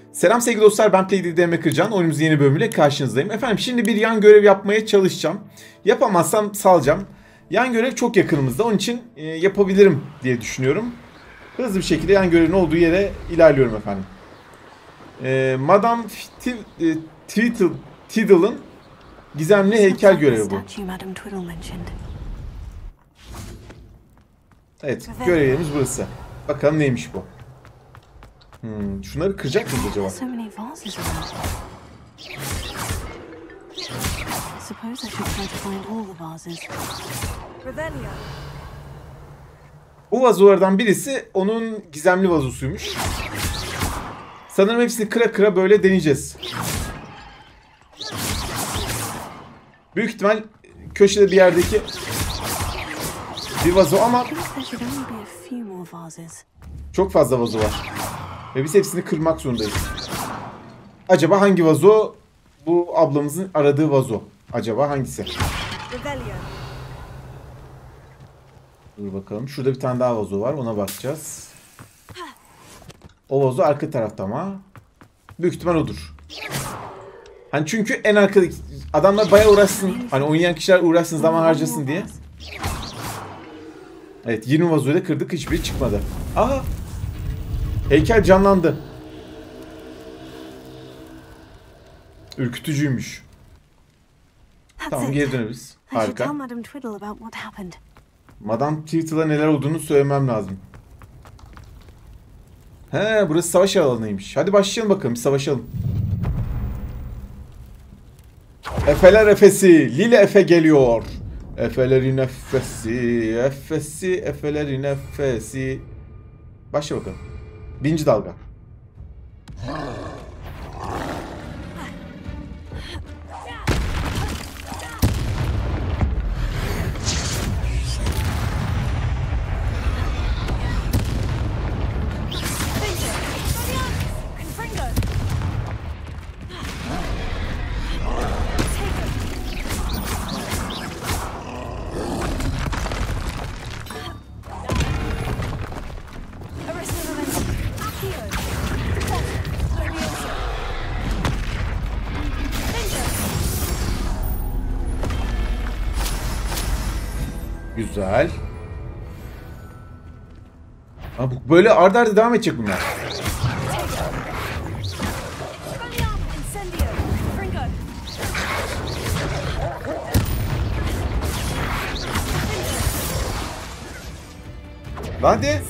Selam sevgili dostlar, ben PlayDDM Kırcan. Oyunumuzun yeni bölümüyle karşınızdayım. Efendim şimdi bir yan görev yapmaya çalışacağım. Yapamazsam salacağım. Yan görev çok yakınımızda, onun için yapabilirim diye düşünüyorum. Hızlı bir şekilde yan görevin olduğu yere ilerliyorum efendim. Madame Tiddle'ın gizemli heykel görevi bu. Evet, görevimiz burası. Bakalım neymiş bu. Şunları kıracak mıyız acaba? Bu vazolardan birisi onun gizemli vazosuymuş. Sanırım hepsini kıra kıra böyle deneyeceğiz. Büyük ihtimal köşede bir yerdeki bir vazo ama çok fazla vazo var. Ve biz hepsini kırmak zorundayız. Acaba hangi vazo bu ablamızın aradığı vazo? Acaba hangisi? Dur bakalım. Şurada bir tane daha vazo var. Ona bakacağız. O vazo arka tarafta ama. Büyük ihtimal odur. Hani çünkü en arkadaki adamlar bayağı uğraşsın. Hani oynayan kişiler uğraşsın, zaman harcasın diye. Evet, 20 vazoyu da kırdık. Hiçbiri çıkmadı. Aha! Heykel canlandı. Ürkütücüymüş. Tamam, geri döneriz. Harika. Madame Tiddle'a neler olduğunu söylemem lazım. He, burası savaş alanıymış. Hadi başlayalım bakalım, savaşalım. Efeler Efesi, Lille Efe geliyor. Efelerin Efesi, Efesi, Efelerin Efesi. Başla bakalım. 1. dalga. Güzel. Ha, böyle arda arda devam edecek bunlar. Hadi.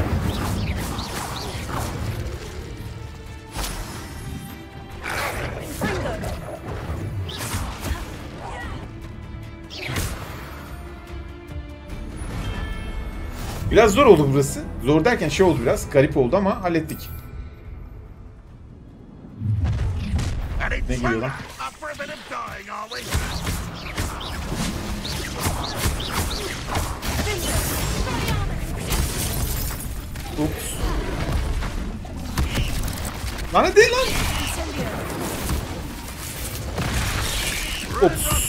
Biraz zor oldu burası. Zor derken şey oldu, biraz garip oldu ama hallettik. Ne geliyor lan? Ups. Lan hadi lan. Ups.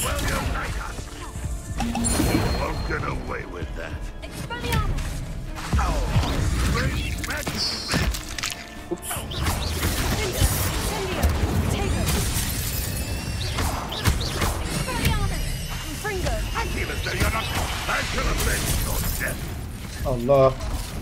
Allah.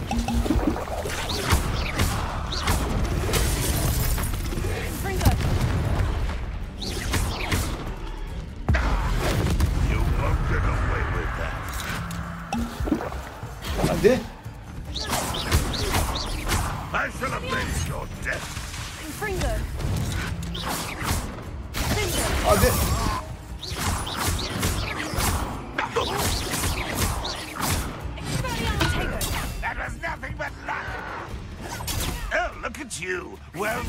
Hadi. Hadi. You well,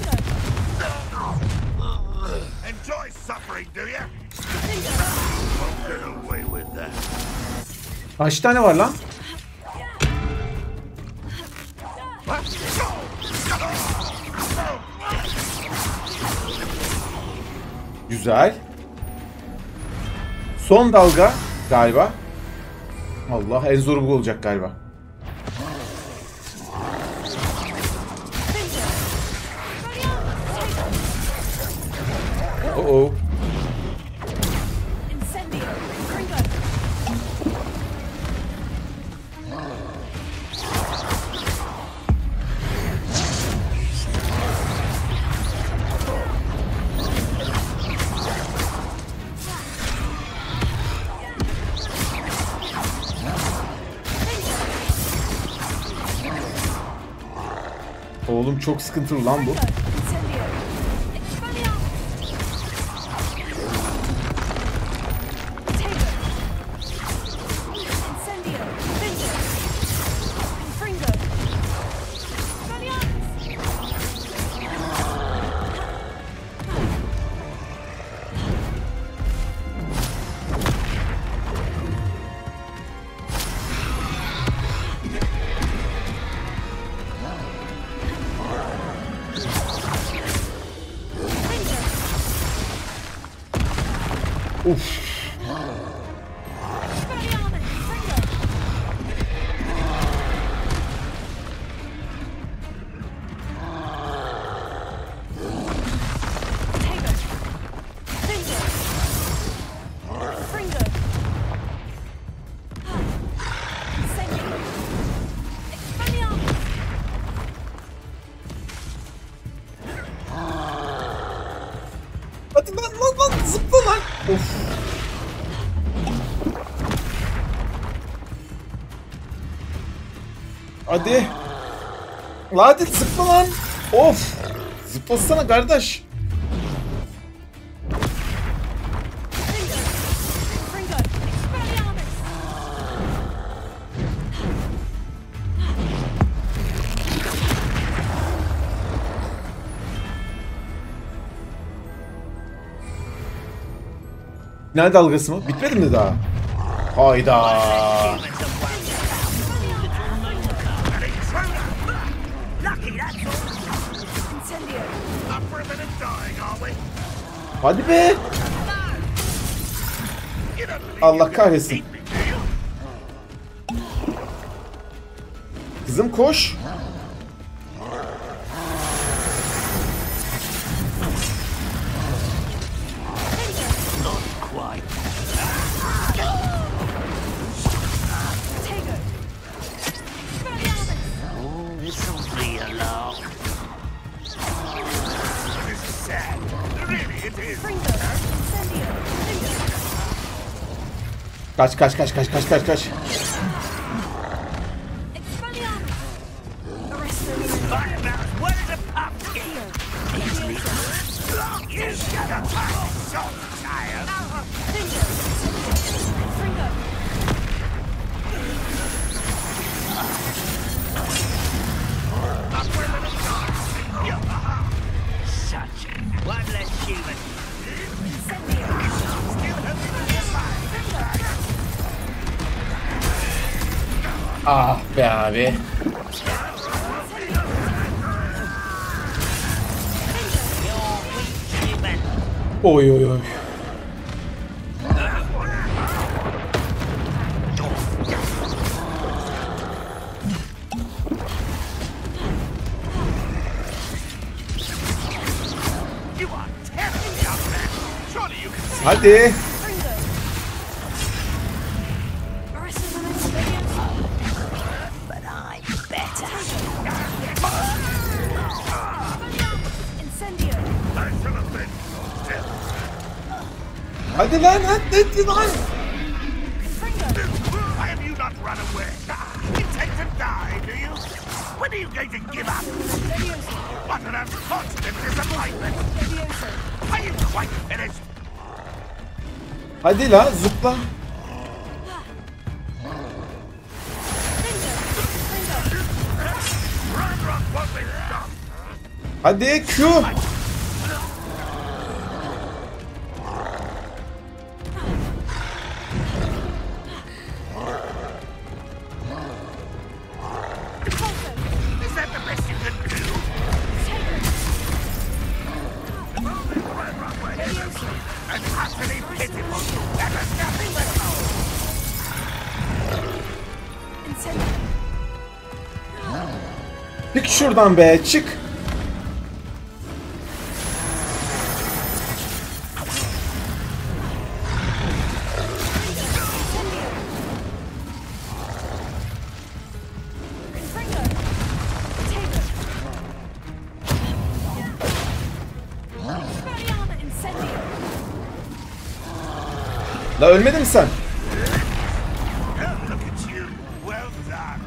enjoy suffering, do you? Won't get away with that. Kaç tane var lan? Güzel. Son dalga galiba. Allah, en zoru bu olacak galiba. Oh. Incendio. Fringo. Oğlum çok sıkıntılı lan bu. Incendio. Expelliarmus. Tago. Incendio. Fringo. Fringo. Expelliarmus. Uf. Expelliarmus. Fringo. Tago. Fringo. Fringo. Incendio. Expelliarmus. Hadi lan zıpla lan. Of. Hadi. La hadi zıpla lan. Of. Zıplasana kardeş. Fringo. Expelliarmus. Final dalgası mı? Bitmedi mi daha? Hayda. Lucky, that's all. Incendio. Up for a bit of dying, are we? Hadi be. You don't believe Allah you can kahretsin. beat me, do you? Kızım koş. Not quite. Tago. Expelliarmus. Oh, this'll be a laugh. This is sad. Really, it is. Fringo. Incendio. Fringo. Kaç. Expelliarmus. Arresto. Right about as well as a pumpkin. Easily. You shut up, so tired. Fringo. Fringo. Up for a bit of dying. Such one less human. Incendio. Still hoping to get by. Ah be abi. You're weak, human. Oy. You are terribly up there. Surely you can see. Hadi. Fringo. Arresto. Expelliarmus. But I'm better. Incendio. I should have been dead. Hadi lan. Fringo. Why have you not run away? Intend to die, do you? When are you going to give up? Levioso. What an unfortunate disappointment. Levioso. Are you quite finished? Hadi la zıpla. Fringo. Ragnarok won't be stopped. Hadi Q. Is that the best you can do? An utterly pitiful. That is nothing but Çık şuradan be çık. ölmedin mi sen? Look at you. Well done.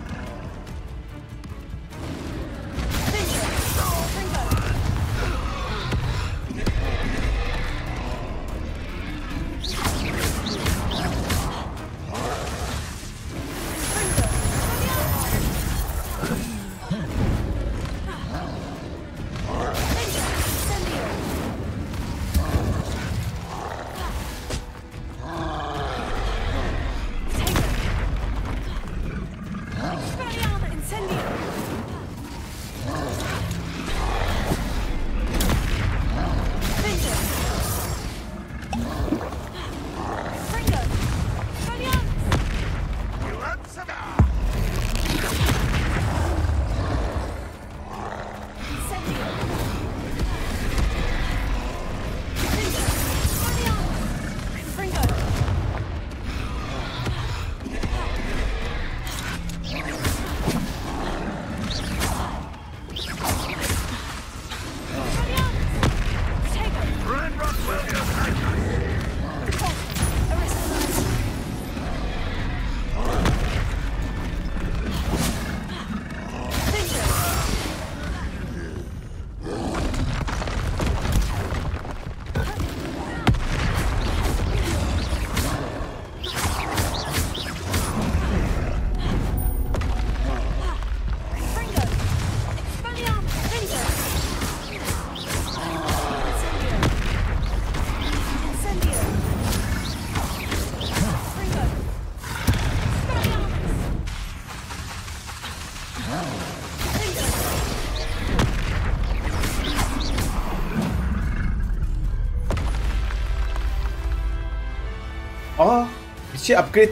Aa, bir şey upgrade.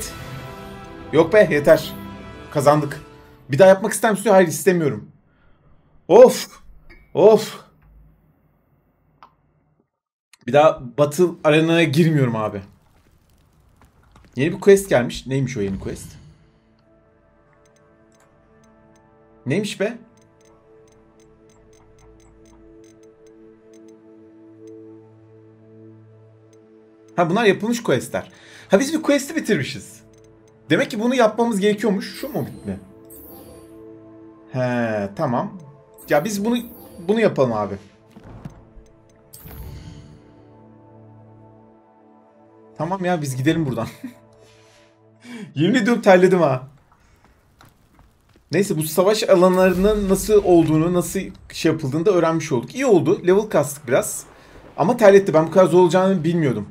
Yok be, yeter. Kazandık. Bir daha yapmak ister misin? Hayır, istemiyorum. Of. Of. Bir daha Battle Arena'ya girmiyorum abi. Yeni bir quest gelmiş. Neymiş o yeni quest? Neymiş be? Ha, bunlar yapılmış questler. Ha, biz bir quest'i bitirmişiz. Demek ki bunu yapmamız gerekiyormuş. Şu mu bitti? He, tamam. Ya biz bunu yapalım abi. Tamam ya, biz gidelim buradan. Yemin ediyorum terledim ha. Neyse, bu savaş alanlarının nasıl olduğunu, nasıl şey yapıldığını da öğrenmiş olduk. İyi oldu. Level kastık biraz. Ama terletti. Ben bu kadar zor olacağını bilmiyordum.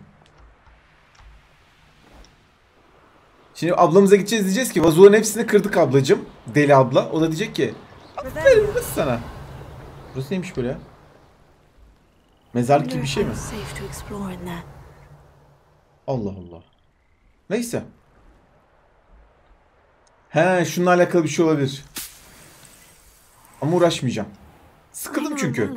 Şimdi ablamıza gideceğiz, diyeceğiz ki vazoların hepsini kırdık ablacığım. Deli abla. O da diyecek ki aferin kız sana. Burası neymiş böyle ya? Mezarlık gibi bir şey mi? Allah Allah. Neyse. He, şununla alakalı bir şey olabilir. Ama uğraşmayacağım. Sıkıldım çünkü.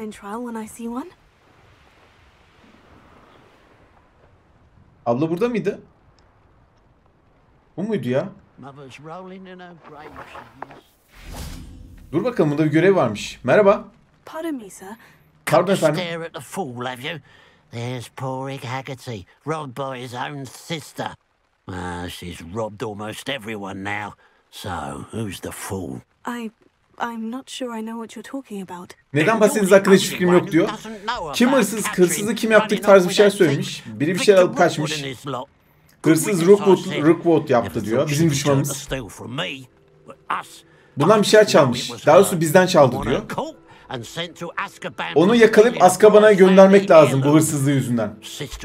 Abla burada mıydı? Bu muydu ya? Dur bakalım, burada bir görev varmış. Merhaba. Pardon me, sir. Pardon efendim. Stare at the fool, have you? There's poor Egg Haggerty, robbed by his own sister. She's robbed almost everyone now. So, who's the fool? I'm not sure I know what you're talking about. Neden bahsettiğiniz hakkında hiç fikrim yok diyor. Kim hırsız, hırsızı kim yaptık tarzı bir şeyler söylemiş. Biri bir şeyler alıp kaçmış. Hırsız Rookwood yaptı diyor. Bizim düşmanımız. Bundan bir şeyler çalmış. Daha doğrusu bizden çaldı diyor. Onu yakalayıp Azkaban'a göndermek lazım bu hırsızlığı yüzünden.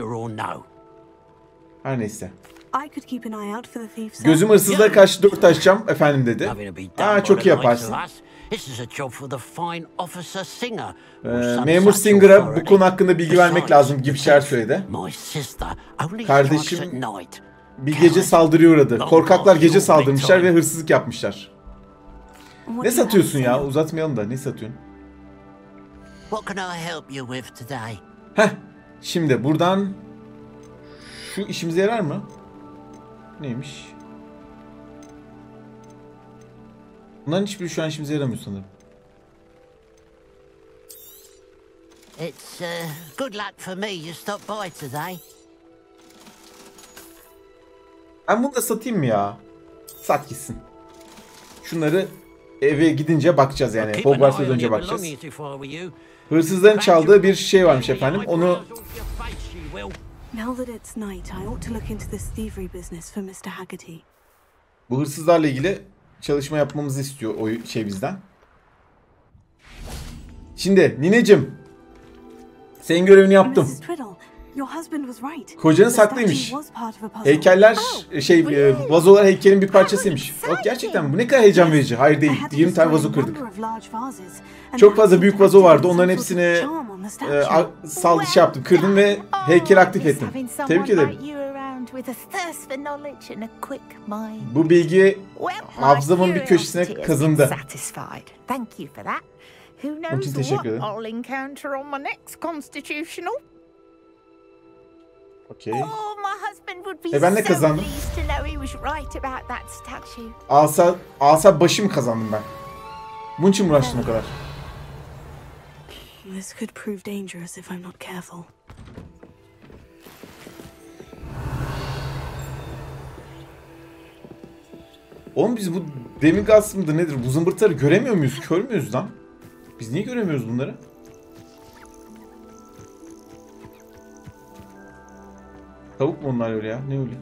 Her neyse. Gözüm hırsızlara karşı 4 açacağım efendim dedi. Çok iyi yaparsın. Memur Singer'a bu konu hakkında bilgi vermek lazım gibi şeyler söyledi. Kardeşim bir gece saldırıya uğradı. Korkaklar gece saldırmışlar ve hırsızlık yapmışlar. Ne satıyorsun ya? Uzatmayalım da. Ne satıyorsun? Heh. Şimdi buradan şu işimize yarar mı? Neymiş? Bunların hiçbiri şu an işimize yaramıyor sanırım. It's good luck for me you stopped by today. Ben bunu da satayım mı ya? Sat gitsin. Şunları eve gidince bakacağız yani. Keep an Hogwarts'a eye on dönünce your bakacağız. belongings if I were you. Hırsızların çaldığı bir şey varmış efendim. Onu Now that it's night, I ought to look into this thievery business for Mr. Haggerty. bu hırsızlarla ilgili çalışma yapmamızı istiyor o şey bizden. Şimdi nineciğim, senin görevini yaptım. Mrs. Twiddle, your husband was right. Kocanız The haklıymış. statue was part of a puzzle. Heykeller vazolar heykelin bir parçasıymış. exciting. Oh, gerçekten bu ne kadar heyecan verici. Hayır I değil. had to 20 tane destroy vazo a kırdık. number of large vases, and Çok fazla perhaps büyük it vazo activated vardı. Onların some sort of hepsini charm on the statue. saldı şey yaptım. Kırdım ve heykeli aktif ettim. Tebrik ederim. Bu bilgi hafızamın bir köşesine kazındı. Onun için teşekkür ederim. Okey. Ben ne kazandım? Asa başım kazandım ben. Bunun için mi uğraştım o kadar? This could prove dangerous if I'm not careful. Oğlum biz bu demigaz mıdır nedir? Bu zımbırtıları göremiyor muyuz? Kör müyüz lan? Biz niye göremiyoruz bunları? Tavuk mu onlar öyle ya? Ne öyle?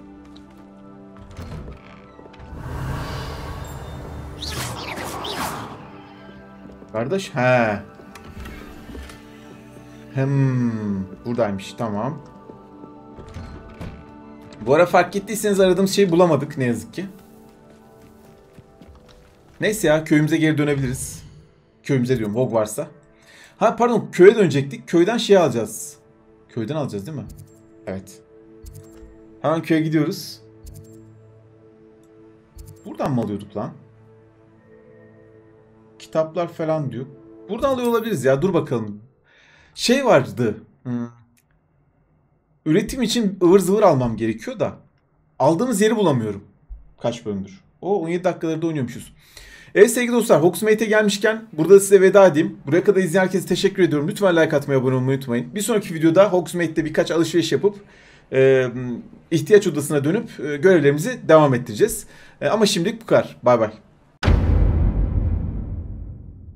Kardeş he. Buradaymış, tamam. Bu ara fark ettiyseniz aradığımız şeyi bulamadık ne yazık ki. Neyse ya, köyümüze geri dönebiliriz. Köyümüze diyorum, Hogwarts'a. Ha pardon, köye dönecektik. Köyden şey alacağız. Köyden alacağız değil mi? Evet. Hemen köye gidiyoruz. Buradan mı alıyorduk lan? Kitaplar falan diyor. Buradan alıyor olabiliriz ya. Dur bakalım. Şey vardı. Üretim için ıvır zıvır almam gerekiyor da. Aldığımız yeri bulamıyorum. Kaç bölümdür? 17 dakikaları da oynuyormuşuz. Evet sevgili dostlar, Hogsmeade'e gelmişken burada size veda edeyim. Buraya kadar izleyen herkese teşekkür ediyorum. Lütfen like atmayı, abone olmayı unutmayın. Bir sonraki videoda Hogsmeade'de birkaç alışveriş yapıp ihtiyaç odasına dönüp görevlerimizi devam ettireceğiz. Ama şimdilik bu kadar. Bay bay.